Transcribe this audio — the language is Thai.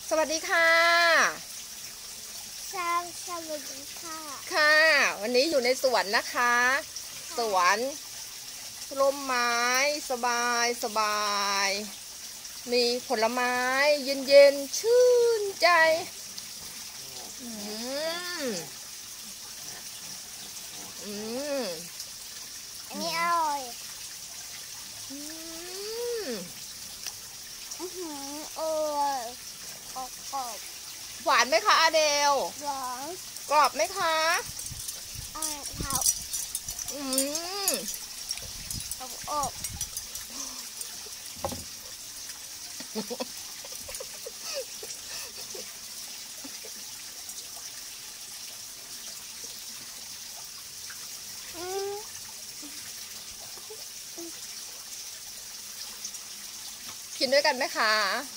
สวัสดีค่ะสวัสดีค่ะค่ะวันนี้อยู่ในสวนนะคะสวนร่มไม้สบายสบายมีผลไม้เย็นๆชื่นใจอืมอืมอันนี้อร่อยอืมอร่อยกรอบหวานไหมคะอาเดลหวานกรอบไหมคะครับอืมอบกินด้วยกันไหมคะ